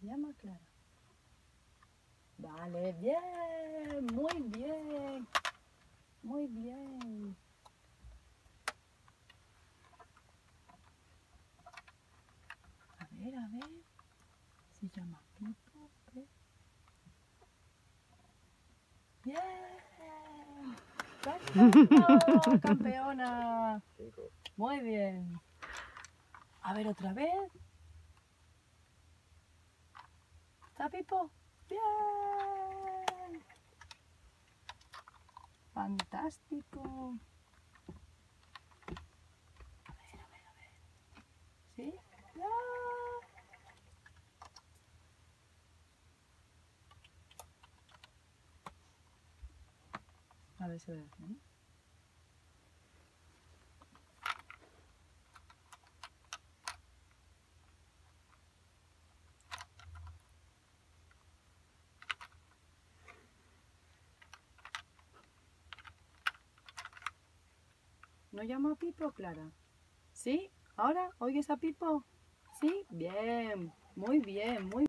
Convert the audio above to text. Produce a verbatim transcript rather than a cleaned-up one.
Se llama Clara. Vale, bien, muy bien, muy bien. A ver, a ver, se llama Pipo. ¿Qué? Bien, perfecto, campeona. Muy bien. A ver, otra vez. ¿Está Pipo? Bien. Fantástico. A ver, a ver, a ver. ¿Sí? ¡Ya! A ver si lo hace, ¿no? ¿No llama a Pipo, Clara? ¿Sí? ¿Ahora? ¿Oyes a Pipo? ¿Sí? Bien, muy bien, muy bien.